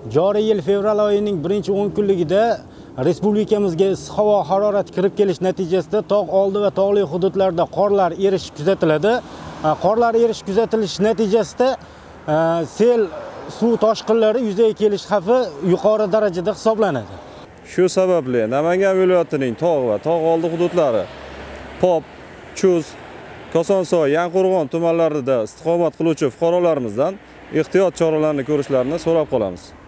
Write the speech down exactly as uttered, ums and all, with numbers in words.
Joriy yil fevral oyining birinchi o'n kunligida respublikamizga issiq havo harorati kirib kelish natijasida tog' oldi va tog'li hududlarda qorlar erishi kuzatiladi. Qorlar erishi kuzatilishi natijasida sel, suv toshqinlari yuzaga kelish xavfi yuqori darajada hisoblanadi. Shu sababli Namangan viloyatining tog' va tog' oldi hududlari, Pop, Chuz, Kosonsoy, Yanqo'rg'on tumanlarida istiqomat qiluvchi fuqarolarimizdan ehtiyot choralarini ko'rishlarini so'rab qolamiz.